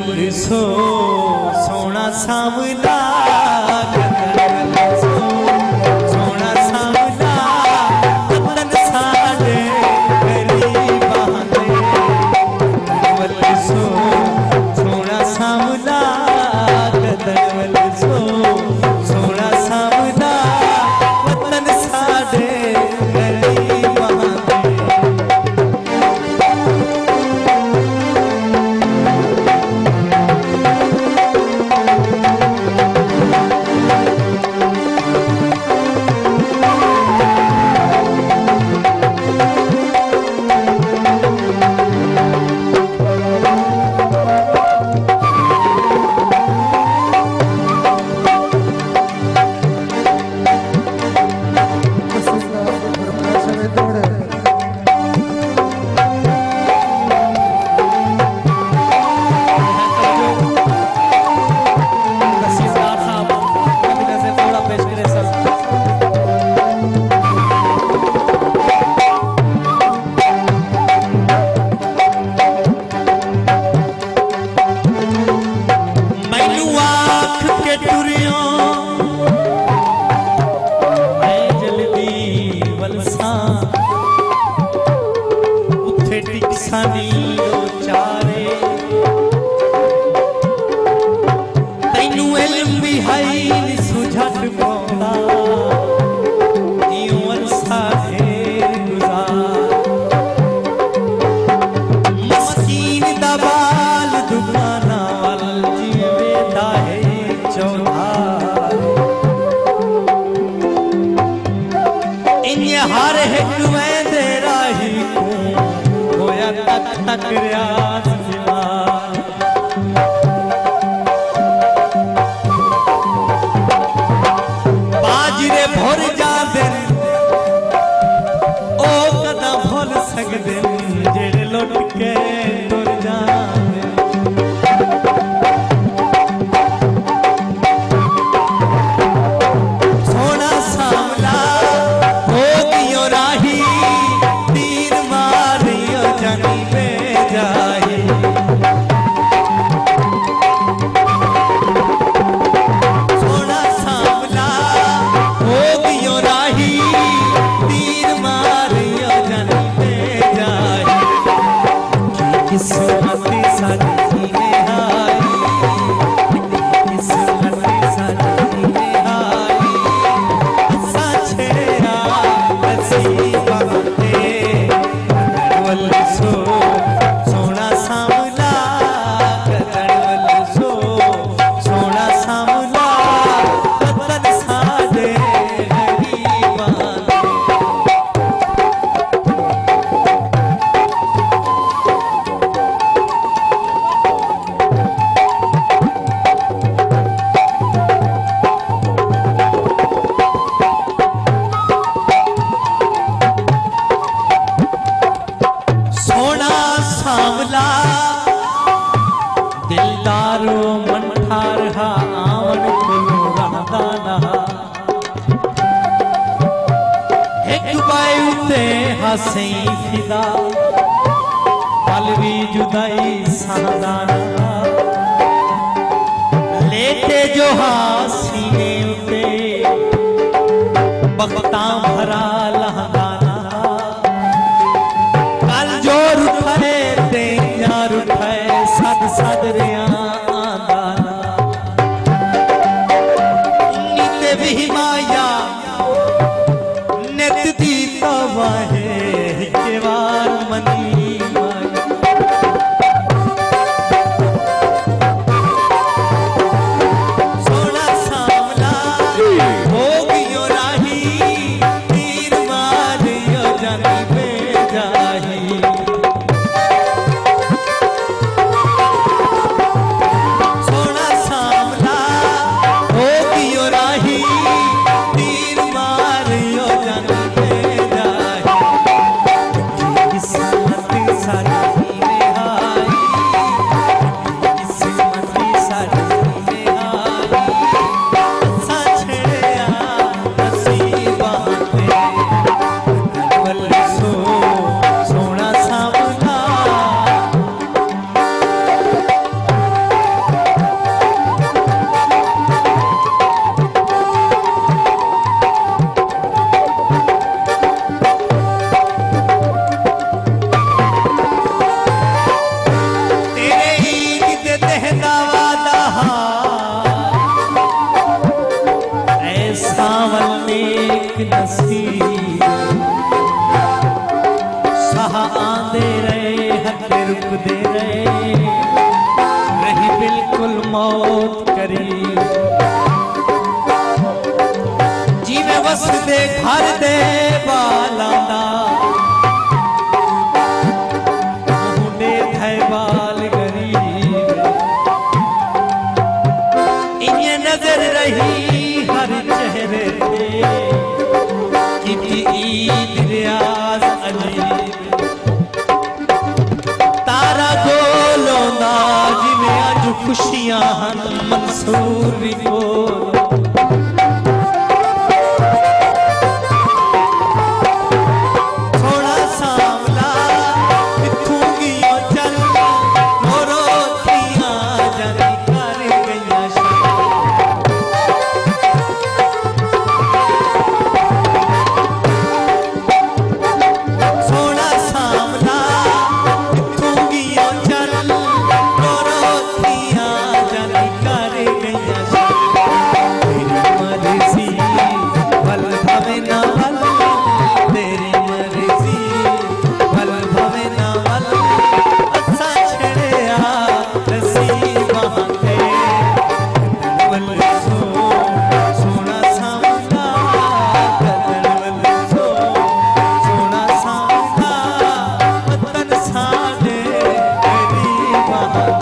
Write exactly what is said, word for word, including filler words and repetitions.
सो सोना सावला गदन सो सोना सावला वतन साडे गरीबां दे गदन सो सोना सावला गदन सो सोना सावला वतन साडे गरीबां दे। हर एक में तेरा ही होया तक तक रियाज बाजरे भोर जा दिन ओ कदा भूल सकते जेड़े लुट के तुर जाने। सोना सावला हो दियो राही तीर मारियो जानी में जाही। सोना सावला हो दियो राही तीर मारियो जानी में जाही। किस्मत साजी में आई किस्मत साजी में आई सा छेड़ा हसी बाते गदन सो सोना सावला गदन सो सोना सावला वतन साडे गरीबां दे। सोना सावला दिलदारो मनठार हा आवन खुलो रहदा नहा एक बाई उते हसी फिदा पलवी जुदाई सहदाना लेते जो हासीने उते बख्ता भरा लहदाना कल जो रुठे ते यार उठे सद सद रिया आंदाना नीते भी माया नित दी तवाहे के वार मनी माया मौत करी जिवें वसदे घर दे बालां दा मुंडे थे बाल गरीब इन्हें नजर रही हर चेहरे पे किती ईद रियाज अजीब तारा गोलों दा जिवें अज खुशियां हन मंसूरी कोल Bye.